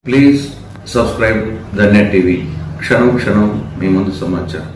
Please subscribe the net TV. క్షణం క్షణం మీ ముందు సమాచారం.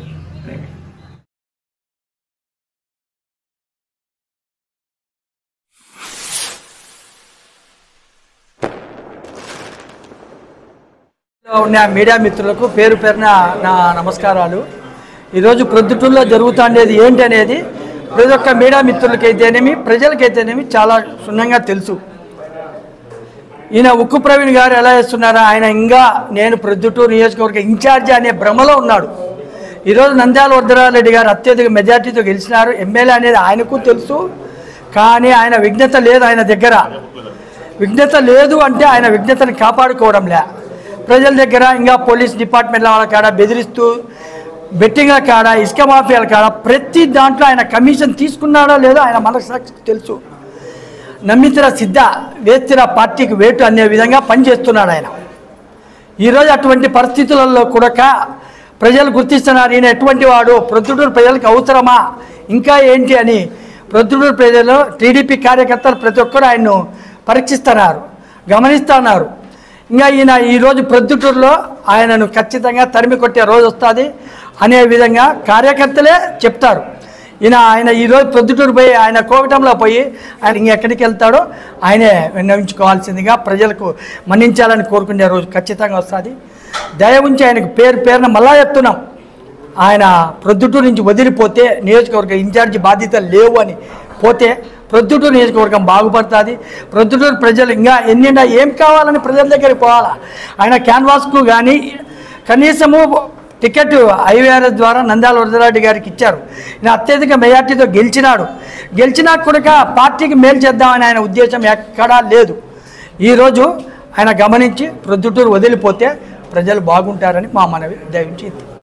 ఉన్న మీడియా మిత్రులకు పేరు పేరున నా నమస్కారాలు. ఈరోజు ప్రొద్దుటూరులో జరుగుతుండేది ఏంటి అనేది ప్రతి ఒక్క మీడియా మిత్రులకైతేనేమి ప్రజలకైతేనేమి చాలా క్షుణ్ణంగా తెలుసు. ఈయన ఉక్కు ప్రవీణ్ గారు ఎలా చేస్తున్నారో ఆయన ఇంకా నేను ప్రొద్దుటూరు నియోజకవర్గ ఇన్ఛార్జి అనే భ్రమలో ఉన్నాడు. ఈరోజు నంద్యాల వరదరారెడ్డి గారు అత్యధిక మెజార్టీతో గెలిచినారు. ఎమ్మెల్యే అనేది ఆయనకు తెలుసు, కానీ ఆయన విఘ్నత లేదు. ఆయన దగ్గర విఘ్నత లేదు అంటే ఆయన విఘ్నతని కాపాడుకోవడంలే. ప్రజల దగ్గర ఇంకా పోలీస్ డిపార్ట్మెంట్ల వాళ్ళ కాడ బెదిరిస్తూ బెట్టింగ్ల కాడ ఇసుక మాఫియాల కాడ ప్రతి దాంట్లో ఆయన కమిషన్ తీసుకున్నాడో లేదో ఆయన మనసాక్షికి తెలుసు. నమ్మితిర సిద్ధ వేస్తిర పార్టీకి వేటు అనే విధంగా పనిచేస్తున్నాడు ఆయన. ఈరోజు అటువంటి పరిస్థితులలో కూడా ప్రజలు గుర్తిస్తున్నారు ఈయన ఎటువంటి వాడు, ప్రొద్దుటూరు ప్రజలకు అవసరమా ఇంకా ఏంటి అని. ప్రొద్దుటూరు ప్రజలు టీడీపీ కార్యకర్తలు ప్రతి ఒక్కరు ఆయన్ను పరీక్షిస్తున్నారు, గమనిస్తున్నారు. ఇంకా ఈయన ఈరోజు ప్రొద్దుటూరులో ఆయనను ఖచ్చితంగా తరిమి కొట్టే రోజు వస్తుంది అనే విధంగా కార్యకర్తలే చెప్తారు. ఆయన ఈరోజు ప్రొద్దుటూరు పోయి ఆయన కోకటంలో పోయి ఆయన ఇంకెక్కడికి వెళ్తాడో ఆయనే విన్నవించుకోవాల్సిందిగా ప్రజలకు మన్నించాలని కోరుకునే రోజు ఖచ్చితంగా వస్తుంది. దయ ఉంచి ఆయనకు పేరున మళ్ళా చెప్తున్నాం, ఆయన ప్రొద్దుటూరు నుంచి వదిలిపోతే నియోజకవర్గ ఇన్ఛార్జి బాధ్యతలు లేవు అని పోతే ప్రొద్దుటూరు నియోజకవర్గం బాగుపడుతుంది. ప్రొద్దుటూరు ప్రజలు ఇంకా ఎన్నిండా ఏం కావాలని ప్రజల దగ్గరికి పోవాలా. ఆయన క్యాన్వాస్కు కానీ కనీసము టికెట్ ఐవీఆర్ఎస్ ద్వారా నంద్యాల వరదరారెడ్డి గారికి ఇచ్చారు. ఈయన అత్యధిక మెజార్టీతో గెలిచినా కూడా పార్టీకి మేలు చేద్దామని ఆయన ఉద్దేశం ఎక్కడా లేదు. ఈరోజు ఆయన గమనించి ప్రొద్దుటూరు వదిలిపోతే ప్రజలు బాగుంటారని మా మనవి. దయవించి